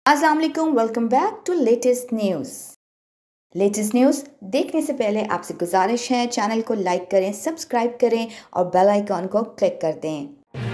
अस्सलाम वालेकुम, welcome back to latest news देखने से पहले आपसे गुजारिश है चैनल को लाइक करें, सब्सक्राइब करें और बेल आइकॉन को क्लिक कर दें।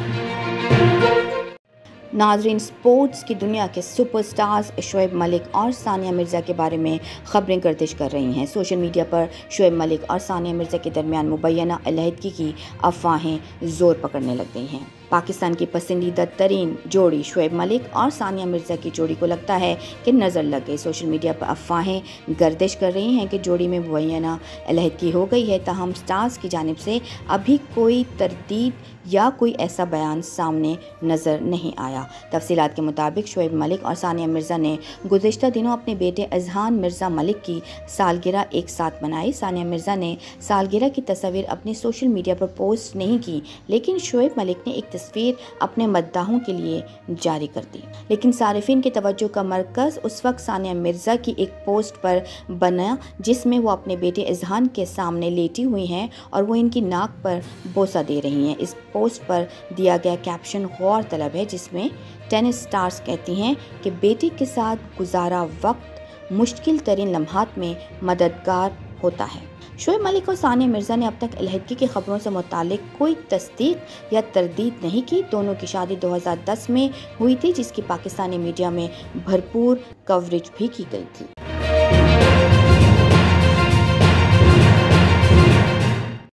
नाजरीन, स्पोर्ट्स की दुनिया के सुपरस्टार्स शोएब मलिक और सानिया मिर्ज़ा के बारे में खबरें गर्दिश कर रही हैं। सोशल मीडिया पर शोएब मलिक और सानिया मिर्ज़ा के दरमियान मुबैना अलहदगी की अफवाहें ज़ोर पकड़ने लग गई हैं। पाकिस्तान की पसंदीदा तरीन जोड़ी शोएब मलिक और सानिया मिर्ज़ा की जोड़ी को लगता है कि नज़र लग गई। सोशल मीडिया पर अफवाहें गर्दिश कर रही हैं कि जोड़ी में मुबैना अलहदगी हो गई है, ताहम स्टार्स की जानिब से अभी कोई तरदीद या कोई ऐसा बयान सामने नज़र नहीं आया। तफसीलात के मुताबिक शोएब मलिक और सानिया मिर्ज़ा ने गुज़िश्ता दिनों अपने बेटे अजहान मिर्ज़ा मलिक की सालगिरह एक साथ मनाई। सानिया मिर्ज़ा ने सालगिरह की तस्वीर अपनी सोशल मीडिया पर पोस्ट नहीं की, लेकिन शोएब मलिक ने एक तस्वीर अपने मद्दाहों के लिए जारी कर दी। लेकिन सारिफिन की तवज्जो का मरकज़ उस वक्त सानिया मिर्ज़ा की एक पोस्ट पर बना जिसमें वो अपने बेटे अजहान के सामने लेटी हुई हैं और वो इनकी नाक पर बोसा दे रही हैं। इस पोस्ट पर दिया गया कैप्शन गौर तलब है, जिसमें टेनिस स्टार्स कहती हैं कि बेटी के साथ गुजारा वक्त मुश्किल तरीन लम्हात में मददगार होता है। शोएब मलिक और सानिया मिर्ज़ा ने अब तक अलहदगी की खबरों से मुतालिक कोई तस्दीक या तरदीद नहीं की। दोनों की शादी 2010 में हुई थी, जिसकी पाकिस्तानी मीडिया में भरपूर कवरेज भी की गई थी।